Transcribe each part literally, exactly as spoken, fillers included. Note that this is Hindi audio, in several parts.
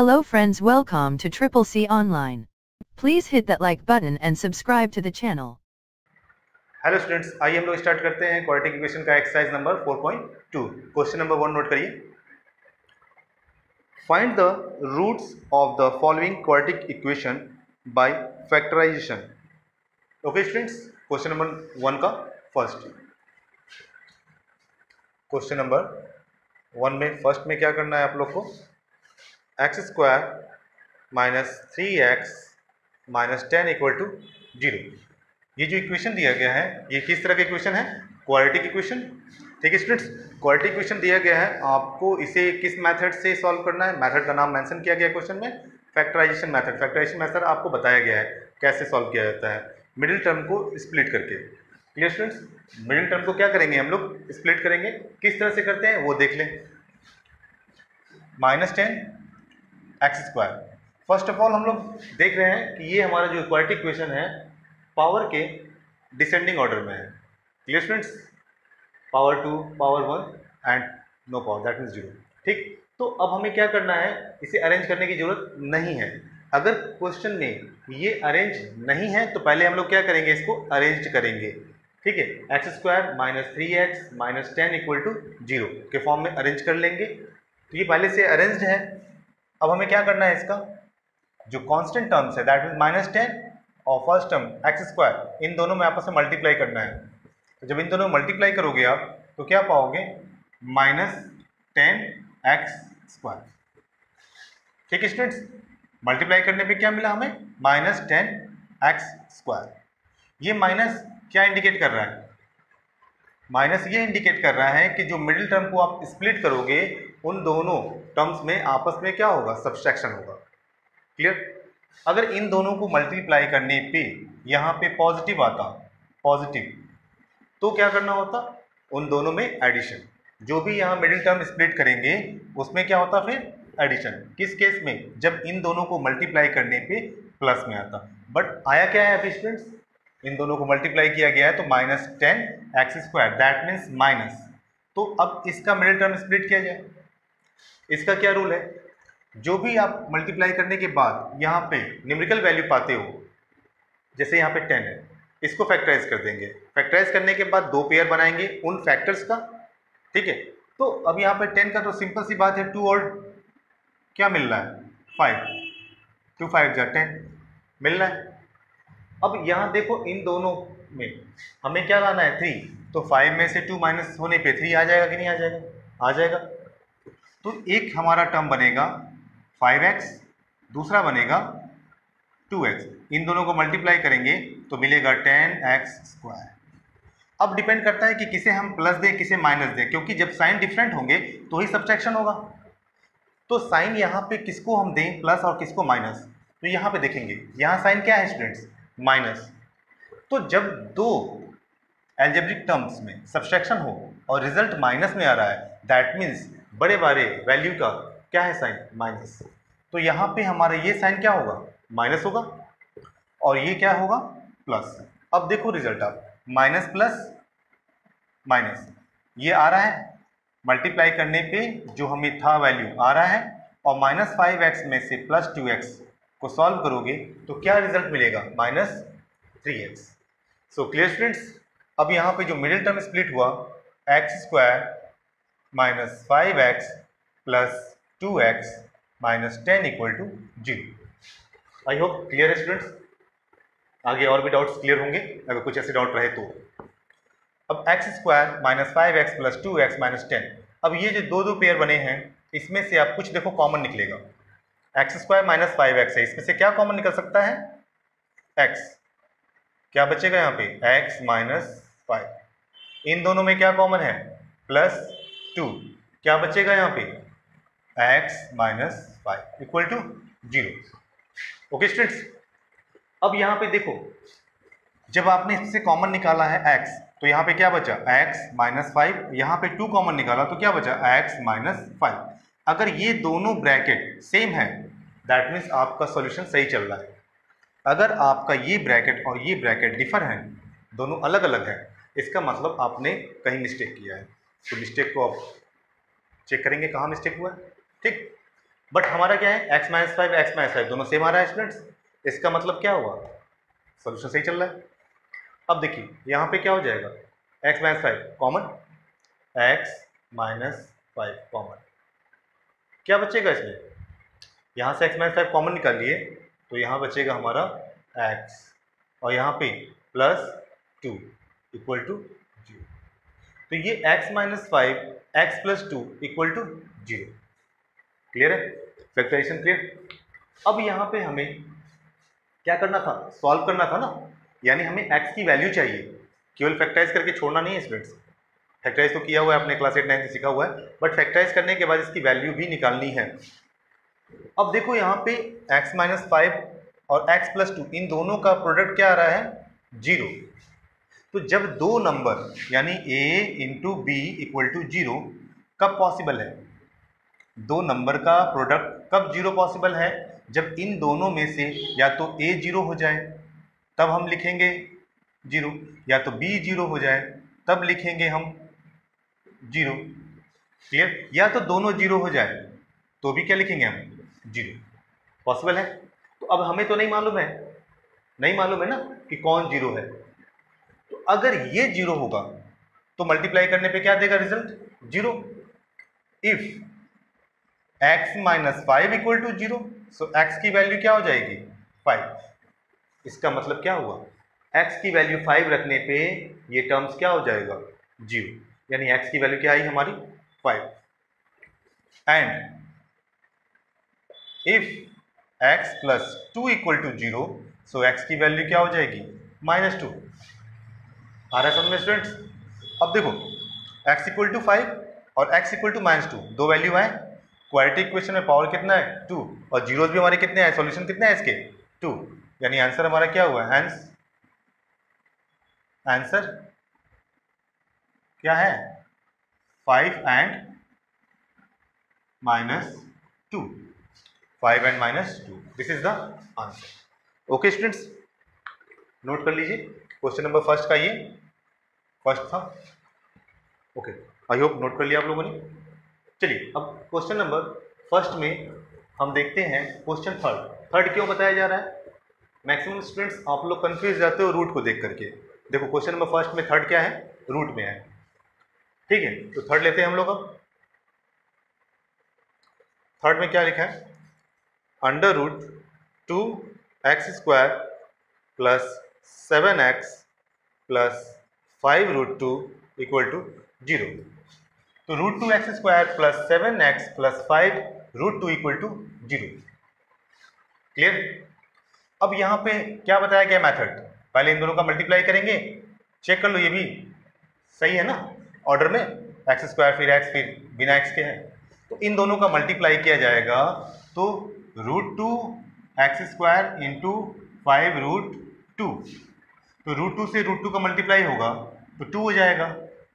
Hello friends, welcome to Triple C Online. Please hit that like button and subscribe to the channel. Hello students, आइए हम लोग स्टार्ट करते हैं क्वाड्रेटिक इक्वेशन का exercise number four point two. Question number one note करिए। Find the roots of the following quadratic equation by factorization. Okay students, question number one का फर्स्ट क्वेश्चन नंबर वन में फर्स्ट में क्या करना है आप लोग को, x square minus three x minus ten equal to zero. ये जो इक्वेशन दिया गया है ये किस तरह का इक्वेशन है, क्वाड्रेटिक इक्वेशन। ठीक है स्टूडेंट्स, क्वाड्रेटिक इक्वेशन दिया गया है, आपको इसे किस मेथड से सॉल्व करना है, मेथड का नाम मेंशन किया गया है क्वेश्चन में, फैक्टराइजेशन मेथड। फैक्टराइजेशन मेथड आपको बताया गया है कैसे सॉल्व किया जाता है, मिडिल टर्म को स्प्लिट करके। क्लियर स्टूडेंट्स, मिडिल टर्म को क्या करेंगे हम लोग, स्प्लिट करेंगे। किस तरह से करते हैं वो देख लें। Minus ten x square, first of all हम लोग देख रहे हैं कि ये हमारा जो क्वाड्रेटिक इक्वेशन है पावर के डिसेंडिंग ऑर्डर में है। Clear students, power two, power one and no power, that means zero. ठीक, तो अब हमें क्या करना है, इसे अरेंज करने की जरूरत नहीं है। अगर क्वेश्चन में ये अरेंज नहीं है तो पहले हम लोग क्या करेंगे, इसको अरेंज करेंगे। ठीक है, x square minus three x minus ten equal to zero के फॉर्म में अरेंज कर लेंगे। तो ये पहले से अरेंज्ड है। अब हमें क्या करना है, इसका जो कांस्टेंट टर्म्स है दैट मीन्स माइनस टेन और फर्स्ट टर्म एक्स स्क्वायर, इन दोनों में आपस में मल्टीप्लाई करना है। तो जब इन दोनों में मल्टीप्लाई करोगे आप तो क्या पाओगे, माइनस टेन एक्स स्क्वायर। ठीक है स्टूडेंट्स, मल्टीप्लाई करने पे क्या मिला हमें, माइनस टेन एक्स स्क्वायर। ये माइनस क्या इंडिकेट कर रहा है, माइनस ये इंडिकेट कर रहा है कि जो मिडिल टर्म को आप स्प्लिट करोगे उन दोनों टर्म्स में आपस में क्या होगा, सब्सट्रैक्शन होगा। क्लियर, अगर इन दोनों को मल्टीप्लाई करने पे यहाँ पे पॉजिटिव आता, पॉजिटिव, तो क्या करना होता, उन दोनों में एडिशन। जो भी यहाँ मिडिल टर्म स्प्लिट करेंगे उसमें क्या होता फिर एडिशन। किस केस में, जब इन दोनों को मल्टीप्लाई करने पे प्लस में आता। बट आया क्या है अभी स्टूडेंट्स, इन दोनों को मल्टीप्लाई किया गया है तो minus ten x square, that means minus. तो अब इसका मिडिल टर्म स्प्लिट किया जाए। इसका क्या रूल है, जो भी आप मल्टीप्लाई करने के बाद यहाँ पे न्यूमेरिकल वैल्यू पाते हो, जैसे यहाँ पे टेन है, इसको फैक्टराइज कर देंगे। फैक्टराइज करने के बाद दो पेयर बनाएंगे उन फैक्टर्स का। ठीक है, तो अब यहाँ पे टेन का तो सिंपल सी बात है, टू और क्या मिल रहा है, फाइव, टू फाइव जा टेन मिल रहा है। अब यहाँ देखो इन दोनों में हमें क्या लाना है, थ्री, तो फाइव में से टू माइनस होने पे थ्री आ जाएगा कि नहीं आ जाएगा, आ जाएगा। तो एक हमारा टर्म बनेगा फाइव एक्स, दूसरा बनेगा टू एक्स। इन दोनों को मल्टीप्लाई करेंगे तो मिलेगा टेन एक्स स्क्वायर। अब डिपेंड करता है कि किसे हम प्लस दें किसे माइनस दें, क्योंकि जब साइन डिफरेंट होंगे तो ही सब्ट्रैक्शन होगा। तो साइन यहाँ पे किसको हम दें, प्लस और किसको माइनस, तो यहाँ पे देखेंगे यहाँ साइन क्या है स्टूडेंट्स, माइनस। तो जब दो एल्जेब्रिक टर्म्स में सब्ट्रैक्शन हो और रिजल्ट माइनस में आ रहा है, दैट मीन्स बड़े बड़े वैल्यू का क्या है साइन, माइनस। तो यहाँ पे हमारा ये साइन क्या होगा, माइनस होगा, और ये क्या होगा, प्लस। अब देखो रिजल्ट, आप माइनस प्लस माइनस ये आ रहा है, मल्टीप्लाई करने पे जो हमें था वैल्यू आ रहा है, और माइनस फाइव एक्स में से प्लस टू एक्स को सॉल्व करोगे तो क्या रिजल्ट मिलेगा, minus three x. So clear students, अब यहाँ पे जो मिडिल टर्म स्प्लिट हुआ, x square minus five x plus two x minus ten equal to zero. I hope clear है स्टूडेंट्स। आगे और भी डाउट्स क्लियर होंगे अगर कुछ ऐसे डाउट रहे तो। अब x square minus five x plus two x minus ten, अब ये जो दो दो पेयर बने हैं इसमें से आप कुछ देखो कॉमन निकलेगा। X square minus five x है, इसमें से क्या कॉमन निकल सकता है, एक्स। क्या बचेगा यहाँ पे, एक्स माइनस फाइव। इन दोनों में क्या कॉमन है, प्लस टू। क्या बचेगा यहाँ पे, x minus five equal to zero. Okay students, अब यहाँ पे देखो जब आपने इससे कॉमन निकाला है x, तो यहाँ पे क्या बचा, x माइनस फाइव। यहाँ पे टू कॉमन निकाला तो क्या बचा, x माइनस फाइव। अगर ये दोनों ब्रैकेट सेम है दैट मीन्स आपका सॉल्यूशन सही चल रहा है। अगर आपका ये ब्रैकेट और ये ब्रैकेट डिफर है, दोनों अलग अलग है, इसका मतलब आपने कहीं मिस्टेक किया है। तो मिस्टेक को आप चेक करेंगे कहाँ मिस्टेक हुआ है। ठीक, बट हमारा क्या है, x minus five x minus five दोनों सेम आ रहा है स्टूडेंट्स। इसका मतलब क्या हुआ, सोल्यूशन सही चल रहा है। अब देखिए यहाँ पे क्या हो जाएगा, x minus five common, x minus five common, क्या बचेगा इसमें, यहाँ से x माइनस फाइव कॉमन निकाल लिए तो यहाँ बचेगा हमारा x, और यहाँ पे plus two equal to zero. तो ये x minus five x plus two equal to zero. Clear है, फैक्टराइजेशन क्लियर। अब यहाँ पे हमें क्या करना था, सॉल्व करना था ना, यानी हमें x की वैल्यू चाहिए, केवल फैक्टराइज करके छोड़ना नहीं है स्टूडेंट्स। फैक्टराइज तो किया हुआ है, अपने क्लास एट नाइन से सीखा हुआ है, बट फैक्टराइज करने के बाद इसकी वैल्यू भी निकालनी है। अब देखो यहाँ पे x माइनस फाइव और x प्लस टू इन दोनों का प्रोडक्ट क्या आ रहा है, जीरो। तो जब दो नंबर यानी a into B equal to zero कब पॉसिबल है, दो नंबर का प्रोडक्ट कब जीरो पॉसिबल है, जब इन दोनों में से या तो a जीरो हो जाए तब हम लिखेंगे जीरो, या तो b जीरो हो जाए तब लिखेंगे हम जीरो। क्लियर, या तो दोनों जीरो हो जाए तो भी क्या लिखेंगे हम, जीरो। पॉसिबल है। तो अब हमें तो नहीं मालूम है, नहीं मालूम है ना कि कौन जीरो है। तो अगर ये जीरो होगा तो मल्टीप्लाई करने पे क्या देगा result, zero. If x minus five equal to zero, so x की वैल्यू क्या हो जाएगी, फाइव। इसका मतलब क्या हुआ, x की वैल्यू फाइव रखने पे ये टर्म्स क्या हो जाएगा, जीरो, यानी x की वैल्यू क्या आई हमारी, five. And if x plus two equal to zero, so x की वैल्यू क्या हो जाएगी, माइनस टू। आ रहा है समझ में स्टूडेंट्स। अब देखो x इक्वल टू फाइव और x equal to minus two, दो वैल्यू आए, क्वाड्रेटिक इक्वेशन में पावर कितना है, टू, और जीरोस भी हमारे कितने हैं, सॉल्यूशन कितने हैं इसके, टू, यानी आंसर हमारा क्या हुआ, हैंस आंसर क्या है, five and minus two, five and minus two, this is the answer. Okay students, note कर लीजिए क्वेश्चन नंबर फर्स्ट का ये फर्स्ट था। ओके, आई होप नोट कर लिया आप लोगों ने। चलिए अब क्वेश्चन नंबर फर्स्ट में हम देखते हैं क्वेश्चन थर्ड। थर्ड क्यों बताया जा रहा है, मैक्सिमम स्टूडेंट्स आप लोग कंफ्यूज जाते हो रूट को देख करके। देखो क्वेश्चन नंबर फर्स्ट में थर्ड क्या है, रूट में है। ठीक है, तो थर्ड लेते हैं हम लोग। अब थर्ड में क्या लिखा है, under root two x square plus seven x plus five root two equal to zero. तो root two x square plus seven x plus five root two equal to zero. Clear. अब यहाँ पे क्या बताया गया मेथड, पहले इन दोनों का मल्टीप्लाई करेंगे, चेक कर लो ये भी सही है ना, ऑर्डर में एक्स स्क्वायर फिर एक्स फिर बिना एक्स के है, तो इन दोनों का मल्टीप्लाई किया जाएगा तो root two x square into five root two, तो रूट टू से रूट टू का मल्टीप्लाई होगा तो टू हो जाएगा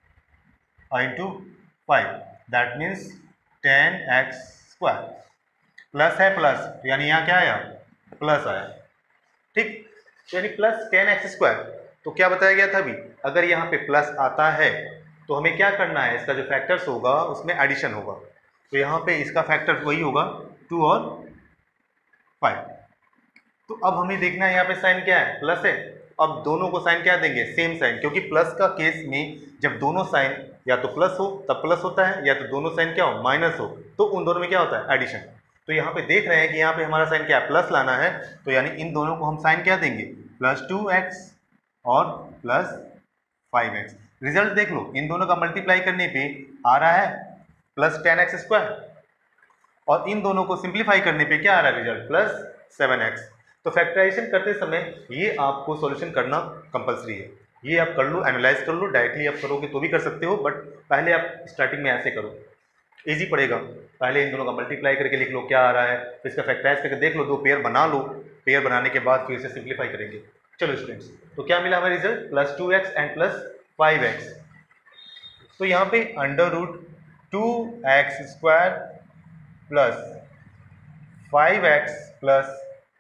into five, that means ten x square, plus है प्लस, तो यानी यहाँ क्या आया, प्लस आया। ठीक, तो यानी प्लस टेन एक्स स्क्वायर, तो क्या बताया गया था अभी, अगर यहाँ पे प्लस आता है तो हमें क्या करना है, इसका जो फैक्टर्स होगा उसमें एडिशन होगा, तो यहाँ पे इसका फैक्टर वही होगा टू और फाइव। तो अब हमें देखना है यहाँ पे साइन क्या है, प्लस है, अब दोनों को साइन क्या देंगे, सेम साइन, क्योंकि प्लस का केस में जब दोनों साइन या तो प्लस हो तब प्लस होता है, या तो दोनों साइन क्या हो, माइनस हो, तो उन दोनों में क्या होता है, एडिशन। तो यहाँ पे देख रहे हैं कि यहाँ पे हमारा साइन क्या है, प्लस लाना है, तो यानी इन दोनों को हम साइन क्या देंगे, प्लस टू एक्स और प्लस फाइव एक्स। रिजल्ट देख लो, इन दोनों का मल्टीप्लाई करने पे आ रहा है प्लस टेन एक्स स्क्वायर, और इन दोनों को सिंप्लीफाई करने पे क्या आ रहा है रिजल्ट, प्लस सेवन एक्स। तो फैक्टराइजेशन करते समय ये आपको सॉल्यूशन करना कंपलसरी है, ये आप कर लो, एनालाइज कर लो, डायरेक्टली आप करोगे तो भी कर सकते हो, बट पहले आप स्टार्टिंग में ऐसे करो, इजी पड़ेगा। पहले इन दोनों का मल्टीप्लाई करके लिख लो क्या आ रहा है, फिर इसका फैक्टराइज करके देख लो, दो पेयर बना लो, पेयर बनाने के बाद फिर से सिंप्लीफाई करेंगे। चलो स्टूडेंट्स, तो क्या मिला हमें result, plus two x and plus five x. तो यहाँ पे under root two x square plus five x plus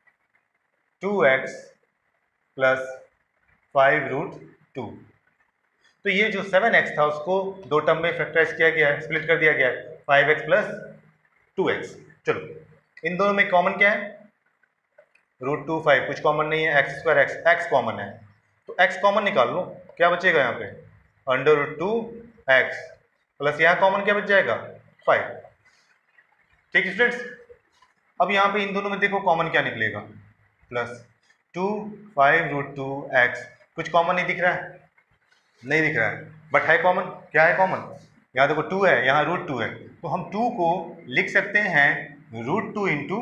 two x plus five root two, तो ये जो सेवन एक्स था उसको दो टर्म में फैक्टराइज किया गया है, स्प्लिट कर दिया गया है, five x plus two x. चलो इन दोनों में कॉमन क्या है? रूट टू फाइव, कुछ कॉमन नहीं है, x square x, x common है, तो एक्स कॉमन निकाल लो, क्या बचेगा यहाँ पे? Under root two x plus यहाँ कॉमन क्या बच जाएगा? फाइव। ठीक है स्टूडेंट्स, अब यहाँ पे इन दोनों में देखो कॉमन क्या निकलेगा? Plus two five root two x, कुछ कॉमन नहीं दिख रहा है? नहीं दिख रहा है, बट है कॉमन। क्या है कॉमन? यहाँ देखो टू है, यहाँ रूट टू है, तो हम टू को लिख सकते हैं root two into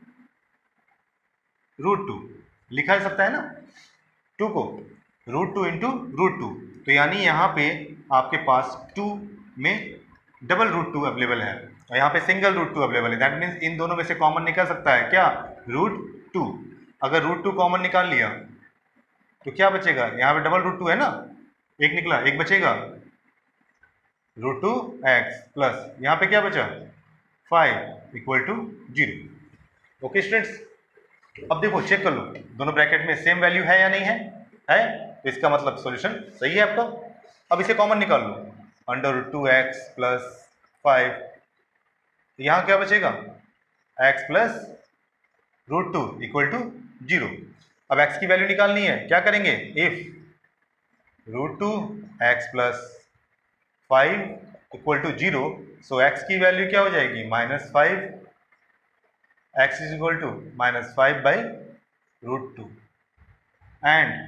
root two, लिखा जा सकता है ना टू को, root two into root two, तो यानी यहाँ पे आपके पास टू में डबल रूट टू अवेलेबल है और यहाँ पे सिंगल रूट टू अवेलेबल है। दैट मीन्स इन दोनों में से कॉमन निकल सकता है क्या? Root two. अगर रूट टू कॉमन निकाल लिया तो क्या बचेगा? यहाँ पे डबल रूट टू है ना, एक निकला, एक बचेगा रूट टू एक्स प्लस यहाँ पे क्या बचा? Five equal to zero. Okay students, अब देखो चेक कर लो दोनों ब्रैकेट में सेम वैल्यू है या नहीं है? है, तो इसका मतलब सॉल्यूशन सही है आपका। अब इसे कॉमन निकाल लो, under root two x plus five, यहाँ क्या बचेगा? X plus root two equal to zero. अब एक्स की वैल्यू निकालनी है, क्या करेंगे? If root two x plus five equal to zero, so x की वैल्यू क्या हो जाएगी? Minus five, x is equal to minus five by root two, and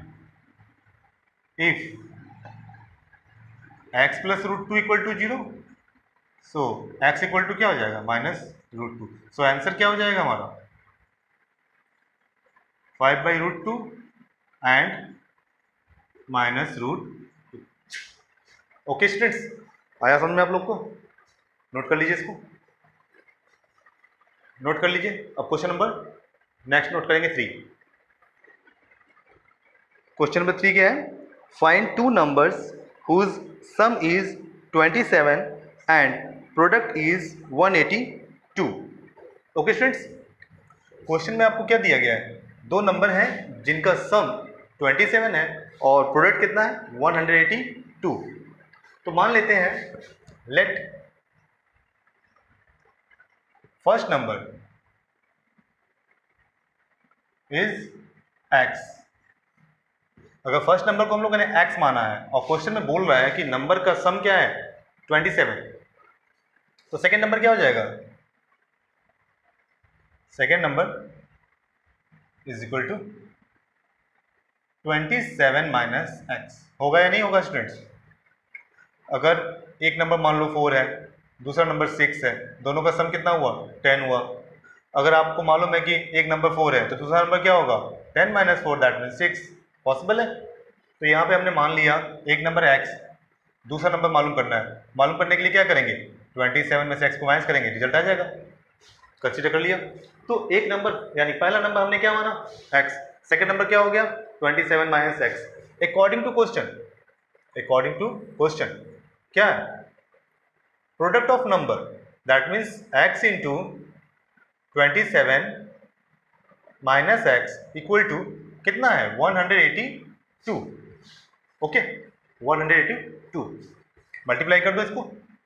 if x plus root two equal to zero, so x equal to क्या हो जाएगा? Minus root two. So answer क्या हो जाएगा हमारा? Five by root two and minus root two. Okay students, आया समझ में आप लोग को? नोट कर लीजिए, इसको नोट कर लीजिए। अब क्वेश्चन नंबर नेक्स्ट नोट करेंगे थ्री। क्वेश्चन नंबर थ्री क्या है? Find two numbers whose sum is twenty seven and product is one eighty two. Okay students, question में आपको क्या दिया गया है? दो नंबर हैं जिनका सम ट्वेंटी सेवन है और प्रोडक्ट कितना है? One eighty two. तो मान लेते हैं let first number is x. अगर फर्स्ट नंबर को हम लोगों ने एक्स माना है और क्वेश्चन में बोल रहा है कि नंबर का सम क्या है? ट्वेंटी सेवन, तो सेकेंड नंबर क्या हो जाएगा? Second number is equal to twenty seven minus x. होगा या नहीं होगा स्टूडेंट्स? अगर एक नंबर मान लो फोर है, दूसरा नंबर सिक्स है, दोनों का सम कितना हुआ? टेन हुआ। अगर आपको मालूम है कि एक नंबर फोर है तो दूसरा नंबर क्या होगा? Ten minus four, that mean six. Possible है? तो यहाँ पे हमने मान लिया एक नंबर एक्स, दूसरा नंबर मालूम करना है। मालूम करने के लिए क्या करेंगे? ट्वेंटी सेवन में से एक्स को माइनस करेंगे, रिजल्ट आ जाएगा। कंसीडर कर लिया। तो एक नंबर यानी पहला नंबर हमने क्या माना? एक्स। सेकंड नंबर क्या हो गया? Twenty seven minus x. According to question, according to question क्या है? Product of number, that means x into twenty seven minus x equal to कितना है? One eighty two. Okay, one eighty two. Multiply कर दो इसको,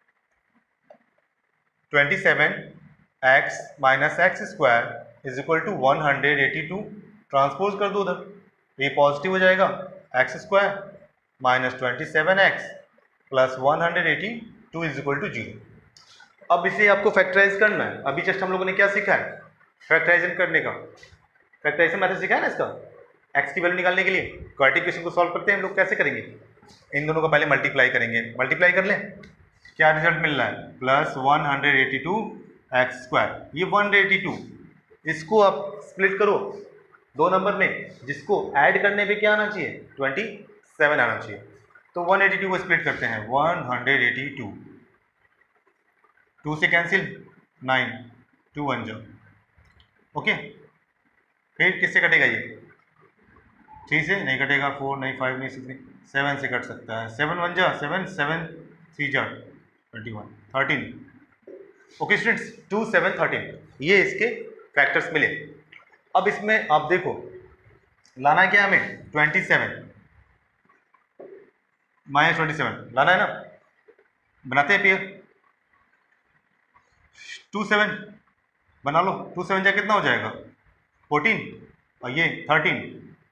twenty seven x minus x square is equal to one eighty two. Transpose कर दो उधर, ये पॉजिटिव हो जाएगा, x square minus twenty seven x plus one eighty two is equal to zero. अब इसे आपको फैक्टराइज करना है। अभी जस्ट हम लोगों ने क्या सीखा है? फैक्टराइजेशन करने का, फैक्टराइजेशन मेथड सीखा है ना इसका, एक्स की वैल्यू निकालने के लिए। क्वाड्रेटिक इक्वेशन को सॉल्व करते हैं हम लोग, कैसे करेंगे? इन दोनों का पहले मल्टीप्लाई करेंगे, मल्टीप्लाई कर लें, क्या रिजल्ट मिल रहा है? Plus one eighty two x square. ये वन एटी टू, इसको आप स्प्लिट करो दो नंबर में, जिसको ऐड करने पे क्या आना चाहिए? ट्वेंटी सेवन आना चाहिए। तो वन एटी टू को स्प्लिट करते हैं, वन एटी टू, टू से कैंसिल, नाइन, टू वन जो। ओके, फिर किससे कटेगा? ये थ्री से नहीं कटेगा, फोर नहीं, फाइव नहीं, सिक्स नहीं, सेवन से कट सकता है। सेवन वन जा सेवन, सेवन थ्री जा twenty one, thirteen. Okay students, two seven thirteen, ये इसके फैक्टर्स मिले। अब इसमें आप देखो लाना क्या हमें? Twenty seven minus twenty seven लाना है ना, बनाते हैं पेयर। टू सेवन बना लो, टू सेवन जा कितना हो जाएगा फोर्टीन, और ये थर्टीन,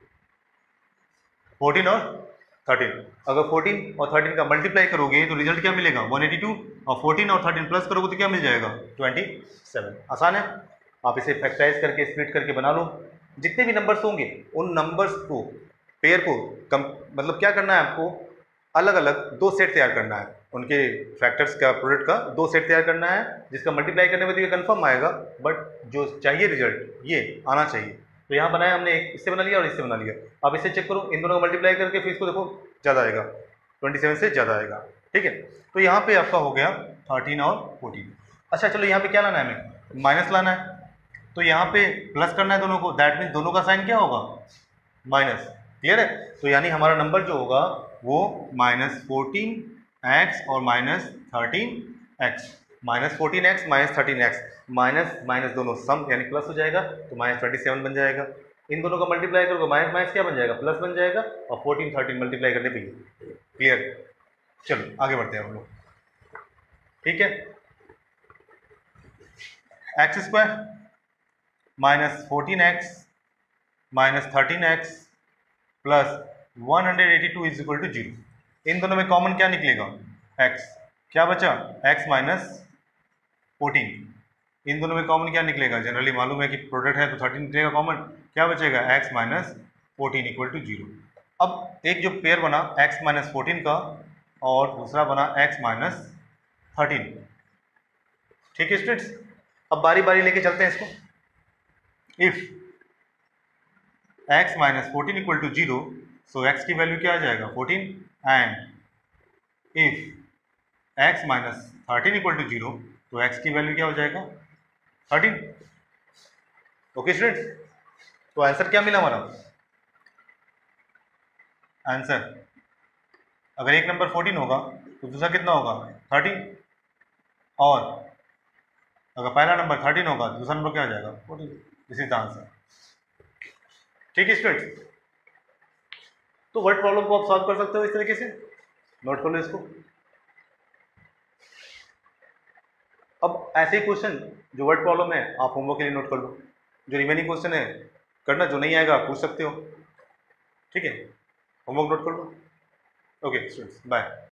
फोर्टीन और थर्टीन। अगर फोर्टीन और थर्टीन का मल्टीप्लाई करोगे तो रिजल्ट क्या मिलेगा वन एटी टू, और फोर्टीन और थर्टीन प्लस करोगे तो क्या मिल जाएगा ट्वेंटी सेवन। आसान है, आप इसे फैक्टराइज करके स्प्लिट करके बना लो। जितने भी नंबर्स होंगे उन नंबर्स को, पेयर को कम मतलब क्या करना है आपको, अलग अलग दो सेट तैयार करना है, उनके फैक्टर्स का प्रोडक्ट का दो सेट तैयार करना है, जिसका मल्टीप्लाई करने में तो ये कन्फर्म आएगा, बट जो चाहिए रिजल्ट ये आना चाहिए। तो यहाँ बनाया हमने, एक इससे बना लिया और इससे बना लिया। अब इससे चेक करो, इन दोनों को मल्टीप्लाई करके फिर इसको देखो ज़्यादा आएगा, ट्वेंटी सेवन से ज़्यादा आएगा, ठीक है। तो यहाँ पे आपका हो गया थर्टीन और फोर्टीन। अच्छा चलो यहाँ पे क्या लाना है, हमें माइनस लाना है, तो यहाँ पे प्लस करना है दोनों को, दैट मीन्स दोनों का साइन क्या होगा माइनस, क्लियर है। तो यानी हमारा नंबर जो होगा वो माइनस फोर्टीन एक्स और minus thirteen x, minus fourteen x minus thirteen x, minus minus दोनों सम यानी प्लस हो जाएगा, तो माइनस ट्वेंटी सेवन बन जाएगा। इन दोनों का मल्टीप्लाई करोगे माइनस माइनस क्या बन जाएगा प्लस बन जाएगा, और फोर्टीन थर्टीन मल्टीप्लाई करने पे, क्लियर। चलो आगे बढ़ते हैं हम लोग, ठीक है। X square minus fourteen x minus thirteen x plus one hundred eighty two is equal to zero. इन दोनों में कॉमन क्या निकलेगा x, क्या बचा x माइनस फोर्टीन। इन दोनों में कॉमन क्या निकलेगा, जनरली मालूम है कि प्रोडक्ट है तो थर्टीन निकलेगा कॉमन, क्या बचेगा x minus fourteen equal to zero. अब एक जो पेयर बना x माइनस फोर्टीन का और दूसरा बना x माइनस थर्टीन, ठीक है स्टूडेंट्स। अब बारी बारी लेके चलते हैं इसको। If x minus fourteen equal to zero, so x की वैल्यू क्या आ जाएगा fourteen, and if x minus thirteen equal to zero, तो x की वैल्यू क्या हो जाएगा थर्टीन। ओके स्टूडेंट्स, तो आंसर क्या मिला हमारा, आंसर अगर एक नंबर फोर्टीन होगा तो दूसरा कितना होगा थर्टीन, और अगर पहला नंबर थर्टीन होगा तो दूसरा नंबर क्या हो जाएगा fourteen. This is the answer, ठीक है स्टूडेंट्स। तो वर्ड प्रॉब्लम को आप सॉल्व कर सकते हो इस तरीके से, नोट कर लो इसको। अब ऐसे क्वेश्चन जो वर्ड प्रॉब्लम है आप होमवर्क के लिए नोट कर लो, जो रिमेनिंग क्वेश्चन है करना, जो नहीं आएगा पूछ सकते हो, ठीक है। होमवर्क नोट कर लो। Okay students, bye.